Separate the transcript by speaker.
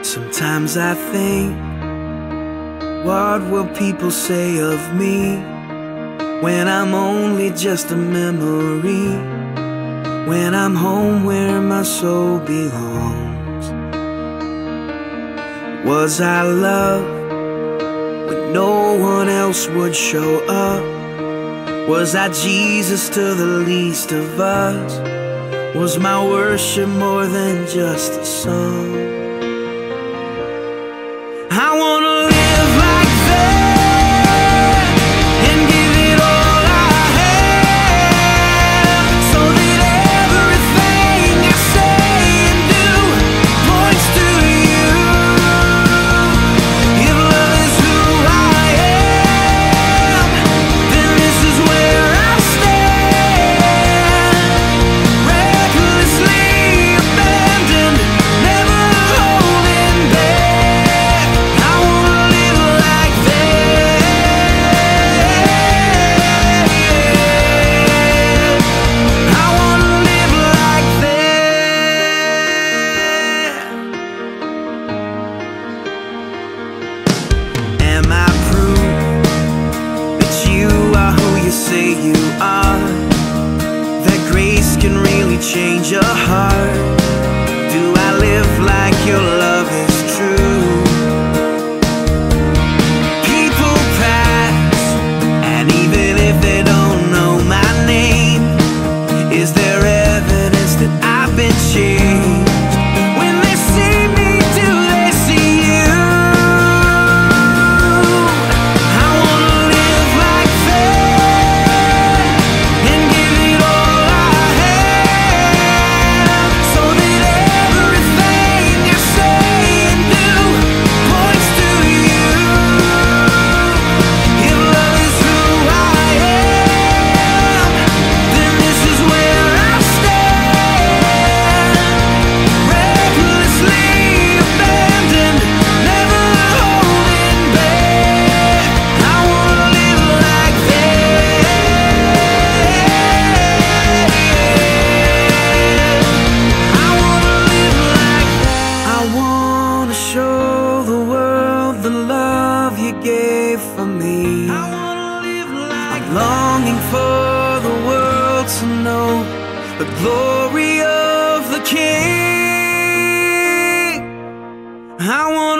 Speaker 1: Sometimes I think, what will people say of me when I'm only just a memory, when I'm home where my soul belongs? Was I loved when no one else would show up? Was I Jesus to the least of us? Was my worship more than just a song? I wanna live like that and give it all I have, so that everything I say and do points to you. If love is who I am, then this is where I stand, recklessly abandoned, never holding back. Say you are, that grace can really change a heart. Do I live like your love is true? People pass, and even if they don't know my name, is there evidence that I've been changed? When they see me, do they see you? I wanna live like that. Gave for me. I'm longing for the world to know the glory of the King. I want